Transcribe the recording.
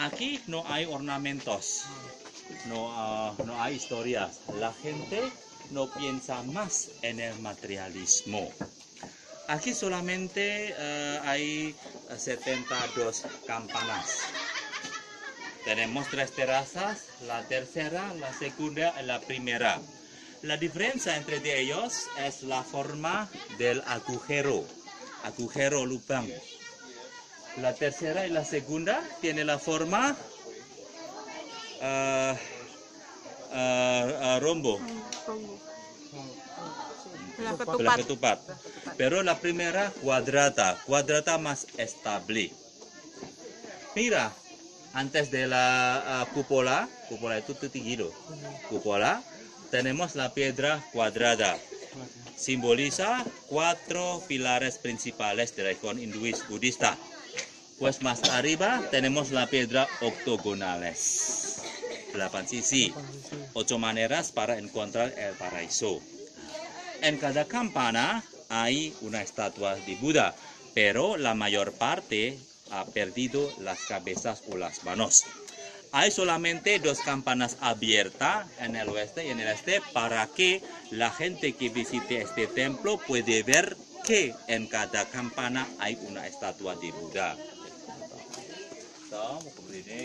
Aquí no hay ornamentos, no hay historias. La gente no piensa más en el materialismo. Aquí solamente hay 72 campanas. Tenemos 3 terrazas, la tercera, la segunda y la primera. La diferencia entre ellos es la forma del agujero lubang. La tercera y la segunda tiene la forma rombo. Bola ketupat. Pero la primera cuadrada más estable. Mira, antes de la cúpula itu tinggi loh. Cúpula, tenemos la piedra cuadrada. Simboliza 4 pilares principales de la religión hinduista budista. Pues más arriba tenemos la piedra octogonales. 8 sisi. 8 maneras para encontrar el paraíso. En cada campana hay una estatua de Buda, pero la mayor parte ha perdido las cabezas o las manos. Hay solamente 2 campanas abiertas en el oeste y en el este para que la gente que visite este templo puede ver que en cada campana hay una estatua de Buda.